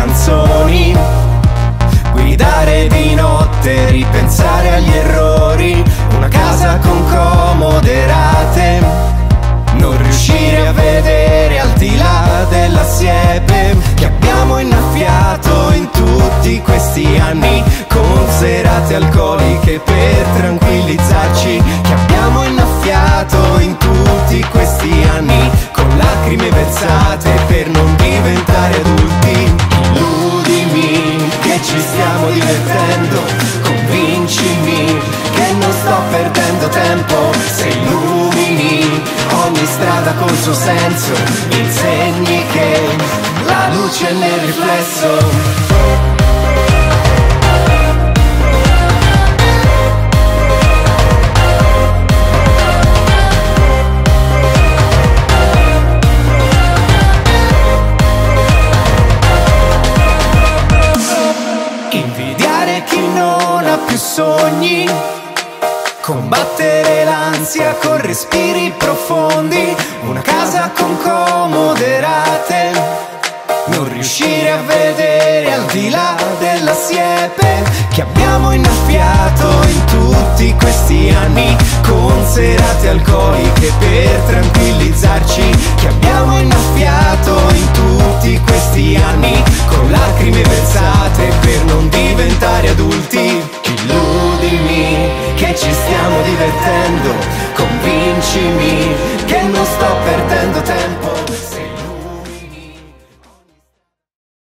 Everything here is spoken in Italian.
canzoni, guidare di notte, ripensare agli errori, una casa con comode rate, non riuscire a vedere al di là della siepe che abbiamo innaffiato in tutti questi anni, con serate alcoliche per tranquillizzarci, che abbiamo innaffiato in tutti questi anni, con lacrime versate per non diventare adulti. Illudimi che ci stiamo divertendo, convincimi che non sto perdendo tempo, se illumini ogni strada col suo senso, insegni che la luce è nel riflesso. Invidiare chi non ha più sogni, combattere l'ansia con respiri profondi, una casa con comode rate, non riuscire a vedere al di là della siepe che abbiamo innaffiato in tutti questi anni, con serate alcoliche per tranquillizzarci, che abbiamo innaffiato